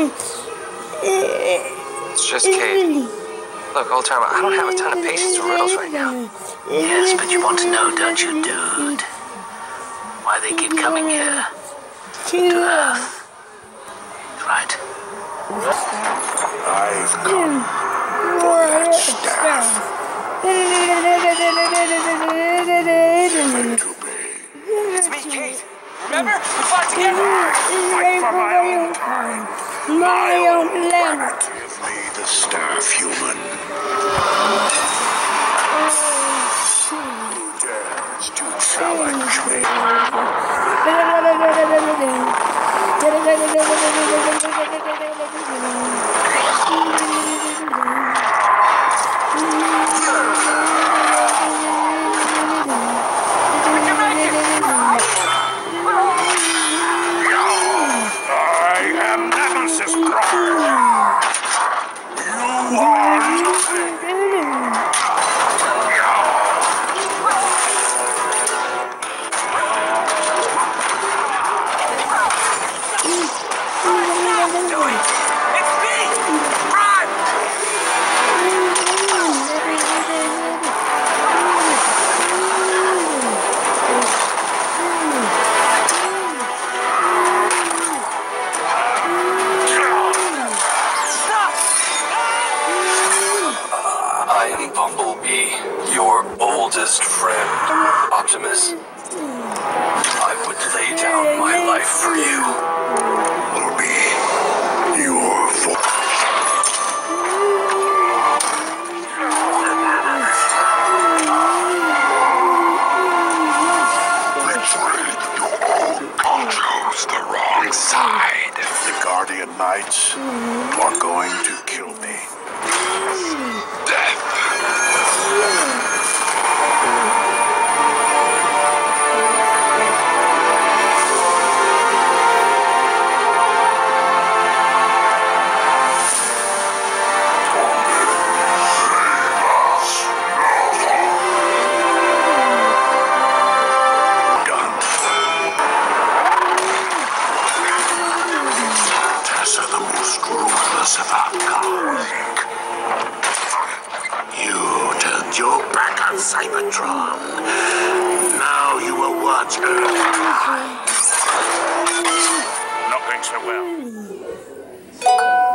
It's just Kate. Look, old timer, I don't have a ton of patience for riddles right now. Yes, but you want to know, don't you, dude? Why they keep coming here to Earth, right? I've come for that staff. Given to me. It's me, Kate. Remember? We fought together. Fight for my own kind. My own planet. Give me the staff, human. Who dares to challenge me? I am Nemesis Prime. You are nothing. It's me! Run! I'm Bumblebee, your oldest friend, Optimus. I would lay down my life for you. Bumblebee, your voice. Betrayed your own God. Chose the wrong side. The Guardian Knights are going to kill me. Death. Tessa, the most ruthless of outcasts. You turned your back on Cybertron. Now you will watch Earth die. Not going so well.